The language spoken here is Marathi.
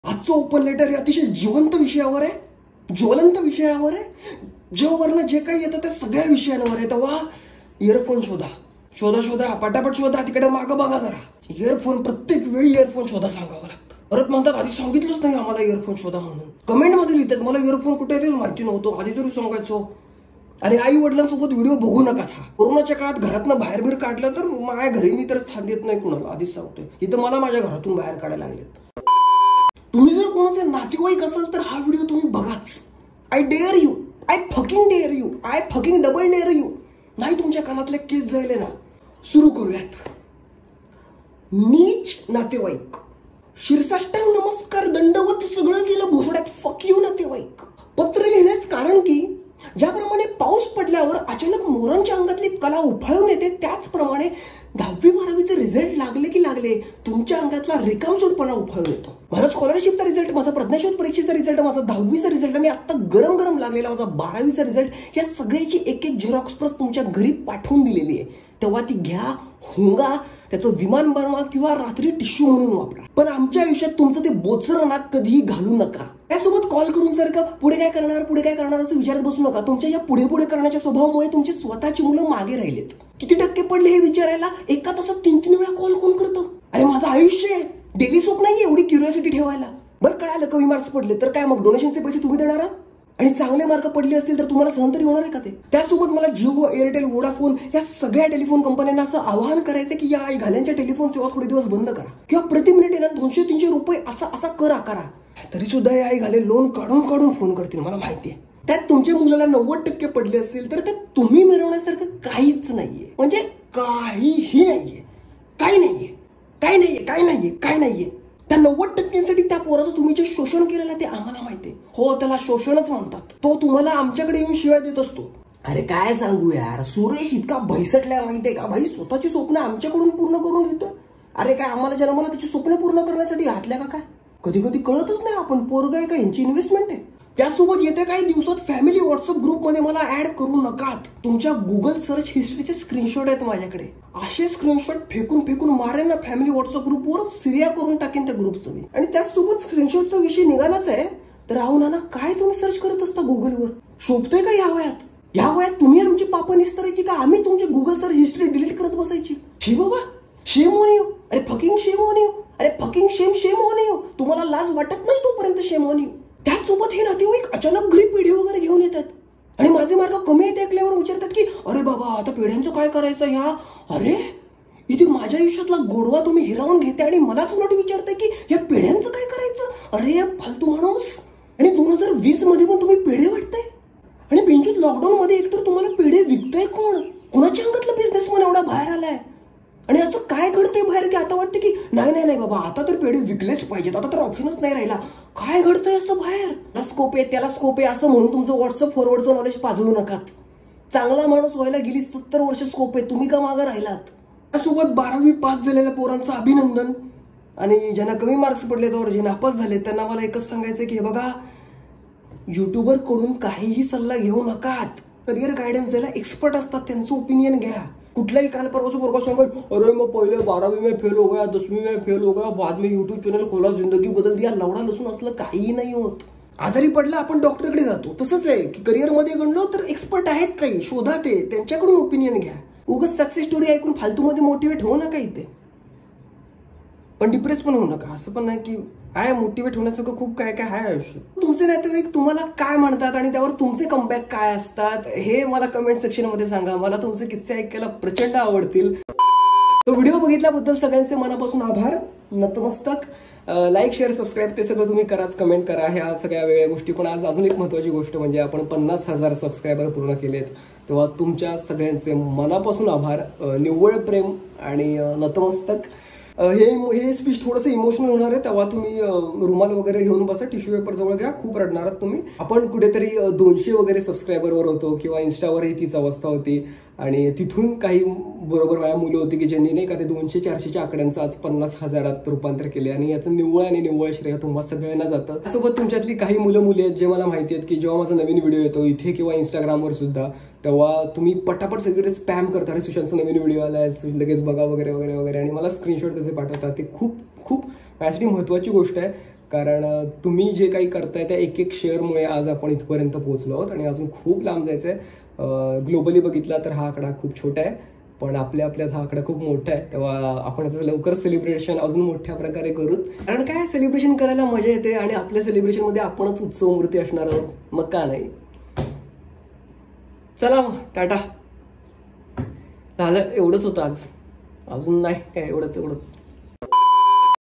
आजचं ओपन लेटर हे अतिशय जिवंत विषयावर आहे, ज्वलंत विषयावर आहे. ज्यावरनं जे काही येतं त्या सगळ्या विषयांवर आहे. तेव्हा इयरफोन शोधा शोधा शोधा, पटापट शोधा. तिकडे मागं बघा जरा. इयरफोन प्रत्येक वेळी इयरफोन शोधा सांगावं लागतं. परत म्हणतात आधी सांगितलंच नाही आम्हाला इयरफोन शोधा म्हणून. कमेंट मध्ये लिहितात मला इयरफोन कुठे आहे माहिती नव्हतं, आधी तरी सांगायचो. आणि आई वडिलांसोबत व्हिडिओ बघू नका. था कोरोनाच्या काळात घरातनं बाहेर बिर काढलं तर माझ्या घरी मी तर स्थान देत नाही कुणाला, आधीच सांगतोय. इथं मला माझ्या घरातून बाहेर काढायला लागलेत. तुम्ही जर कोणाचे नातेवाईक असाल तर हा व्हिडिओ तुम्ही बघाच. I dare you, I fucking dare you, I fucking double dare you. नाही तुमच्या कानातले केस जायले ना. सुरू करूयात. नीच नातेवाईक. शीर्षाष्टांग नमस्कार दंडवत सगळं गेलं भोसड्यात. फक यू नातेवाईक. पत्र लिहिण्यास कारण की ज्याप्रमाणे पाऊस पडल्यावर अचानक मोरांच्या अंगातली कला उफाळून येते, त्याचप्रमाणे 10वी-12वीचे रिझल्ट लागले की लागले तुमच्या अंगातला रिकामसूरपणा उफाळून येतो. माझा स्कॉलरशिपचा रिझल्ट, माझा प्रज्ञाशोध परीक्षेचा रिझल्ट, माझा 10वीचा रिझल्ट आणि आता गरम गरम लागलेला माझा 12वीचा रिझल्ट, या सगळ्याची एक एक झेरॉक्स प्रत तुमच्या घरी पाठवून दिलेली आहे. तेव्हा ती घ्या, हुंगा, त्याचं विमान बनवा किंवा रात्री टिश्यू म्हणून वापरा. पण आमच्या आयुष्यात तुमचं ते बोचरं नाक कधीही घालू नका. त्यासोबत कॉल करून जर का पुढे काय करणार असं विचारत बसू नका. तुमच्या या पुढे पुढे करण्याच्या स्वभावामुळे तुमची स्वतःची मुलं मागे राहिलेत. किती टक्के पडले हे विचारायला एका तासात 3-3 वेळा कॉल कोण करतं? अरे माझं आयुष्य आहे, डेली सोप नाहीये एवढी क्युरिओसिटी ठेवायला. बरं कळालं कमी मार्क्स पडले तर काय मग डोनेशनचे पैसे तुम्ही देणार? आणि चांगले मार्क पडले असतील तर तुम्हाला सहन तरी होणार आहे का ते? त्यासोबत मला जिओ, एअरटेल, वोडाफोन या सगळ्या टेलिफोन कंपन्यांना असं आवाहन करायचं की या आई घाल्यांच्या टेलिफोन सेवा थोडे दिवस बंद करा किंवा प्रति मिनिट ना 200-300 रुपये असा कर आकारा. तरी सुद्धा या आई घाले लोन काढून काढून फोन करतील, मला माहिती आहे. त्यात तुमच्या मुलाला 90% पडले असतील तर त्यात तुम्ही मिळवण्यासारखं काहीच नाहीये. म्हणजे काहीही नाहीये. काय नाहीये, काय नाहीये, काय नाहीये, काय नाहीये. त्या 90%साठी त्या पोराचं तुम्ही जे शोषण केलेलं ते आम्हाला माहितीये. हो, त्याला शोषणच म्हणतात. तो तुम्हाला आमच्याकडे येऊन शिवाय देत असतो. अरे काय सांगू यार, सुरेश इतका भैसटल्या माहितीये का भाई, स्वतःची स्वप्न आमच्याकडून पूर्ण करून घेतोय. अरे काय आम्हाला जन्माला त्याची स्वप्न पूर्ण करण्यासाठी घातल्या का काय? कधी कधी कळतच नाही आपण पोरग आहे का यांची इन्व्हेस्टमेंट आहे. त्यासोबत येत्या काही दिवसात फॅमिली व्हॉट्सअप ग्रुपमध्ये मला ऍड करू नकात. तुमच्या गुगल सर्च हिस्ट्रीचे स्क्रीनशॉट आहेत माझ्याकडे. असे स्क्रीनशॉट फेकून फेकून मारेन ना फॅमिली व्हॉट्सअप ग्रुपवर, सिरिया करून टाकेन त्या ग्रुपचं मी. आणि त्यासोबत स्क्रीनशॉटचा विषय निघालाच आहे तर राहू ना काय तुम्ही सर्च करत असता गुगलवर? शोभतंय का या वयात? या वयात तुम्ही आमची पापं निस्तरायची का आम्ही तुमची गुगल सर्च हिस्ट्री डिलीट करत बसायची? शी बाबा, शेम ऑन यू. अरे फकिंग शेम ऑन यू. अरे फकिंग शेम ऑन यू. तुम्हाला लाज वाटत नाही तोपर्यंत शेम ऑन यू. त्याचसोबत हे नातेवाईक अचानक घरी पेढे वगैरे घेऊन येतात आणि माझे मार्क कमी आहेत ऐकल्यावर विचारतात की अरे बाबा आता पेढ्यांचं काय करायचं ह्या? अरे इथे माझ्या आयुष्यातला गोडवा तुम्ही हिरावून घेते आणि मलाच उलट विचारताय की या पेढ्यांचं काय करायचं? अरे फालतू माणूस. आणि 2020 मध्ये पण तुम्ही पेढे वाटताय आणि बिंजूत लॉकडाऊन मध्ये एकतर तुम्हाला पेढे विकताय कोण? कोणाच्या अंगातला बिझनेस म्हणून एवढा बाहेर आलाय? आणि असं काय घडतंय बाहेर की आता वाटतं की नाही बाबा आता तर पेढे विकलेच पाहिजेत, आता तर ऑप्शनच नाही राहिला. काय घडतंय असं बाहेर? त्याला स्कोप आहे, त्याला स्कोप आहे असं म्हणून तुमचं व्हॉट्सअप फॉरवर्डचं नॉलेज पाजवू नका. चांगला माणूस व्हायला गेली 70 वर्ष स्कोप आहे, तुम्ही का मागं राहिलात? त्यासोबत 12वी पास झालेल्या पोरांचं अभिनंदन. आणि ज्यांना कमी मार्क्स पडले तर जे नापास झाले त्यांना मला एकच सांगायचं की हे बघा, युट्यूबर कडून काहीही सल्ला घेऊ नकात. करिअर गायडन्स द्यायला एक्सपर्ट असतात, त्यांचं ओपिनियन घ्या. कुठलाही काल परवाचं पोरगा सांगेल अरे मग पहिले 12वीं में फेल हो गया, 10वीं में फेल हो गया, बाद में यूट्यूब चॅनल खोला, जिंदगी बदल दिया. लवडा लसून असलं काहीही नाही होत. आजारी पडला आपण डॉक्टरकडे जातो. तसंच आहे की करिअरमध्ये गणलो तर एक्सपर्ट आहेत काही, शोधा ते, त्यांच्याकडून ओपिनियन घ्या. उगाच सक्सेस स्टोरी ऐकून फालतूमध्ये मोटिवेट होऊ नका इथे. पण डिप्रेस पण होऊ नका. असं पण नाही की आहे मोटिवेट होण्यासारखं खूप काय काय आहे आयुष्यात. तुमचे नातेवाईक तुम्हाला काय म्हणतात आणि त्यावर तुमचे कमबॅक काय असतात हे मला कमेंट सेक्शन मध्ये सांगा. मला तुमचे किस्से ऐकायला प्रचंड आवडतील. तो व्हिडिओ बघितल्याबद्दल सगळ्यांचे मनापासून आभार, नतमस्तक. लाईक, शेअर, सबस्क्राईब ते सगळं तुम्ही कराच, कमेंट करा, ह्या सगळ्या वेगळ्या गोष्टी. पण आज अजून एक महत्वाची गोष्ट म्हणजे आपण 50,000 सबस्क्रायबर पूर्ण केलेत. तेव्हा तुमच्या सगळ्यांचे मनापासून आभार, निव्वळ प्रेम आणि नतमस्तक. हे स्पीच थोडंसं इमोशनल होणार आहे, तेव्हा तुम्ही रुमाल वगैरे घेऊन बसा, टिश्यू पेपर जवळ घ्या, खूप रडणार आहात तुम्ही. आपण कुठेतरी 200 वगैरे सबस्क्रायबरवर होतो किंवा इन्स्टावरही तीच अवस्था होती आणि तिथून काही बरोबर माझ्या मुलं होती की ज्यांनी नाही का ते 200-400च्या आकड्यांचं आज 50,000 रूपांतर केले. आणि याचं निव्वळ आणि निव्वळ श्रेय तुम्हाला सगळ्यांना जातं. त्यासोबत तुमच्यातली काही मुलं मुली आहेत जे मला माहिती आहेत की जेव्हा माझा नवीन व्हिडिओ येतो इथे किंवा इंस्टाग्रामवर सुद्धा, तेव्हा तुम्ही पटापट सगळीकडे स्पॅम करता, अरे सुशांतचा नवीन व्हिडिओ आलाय लगेच बघा वगैरे वगैरे वगैरे, आणि मला स्क्रीनशॉट त्याचे पाठवतात. ते खूप खूप माझ्यासाठी महत्त्वाची गोष्ट आहे. कारण तुम्ही जे काही करताय त्या एक एक शेअरमुळे आज आपण इथपर्यंत पोहोचलो आहोत आणि अजून खूप लांब जायचंय. ग्लोबली बघितला तर हा आकडा खूप छोटा आहे, पण आपल्यात हा आकडा खूप मोठा आहे. तेव्हा आपण याचं लवकर सेलिब्रेशन अजून मोठ्या प्रकारे करू. कारण काय, सेलिब्रेशन करायला मजा येते आणि आपल्या सेलिब्रेशनमध्ये आपणच उत्सव मूर्ती असणार आहोत, मग का नाही. चला मग, टाटा. झालं, एवढंच होतं आज, अजून नाही काय, एवढंच.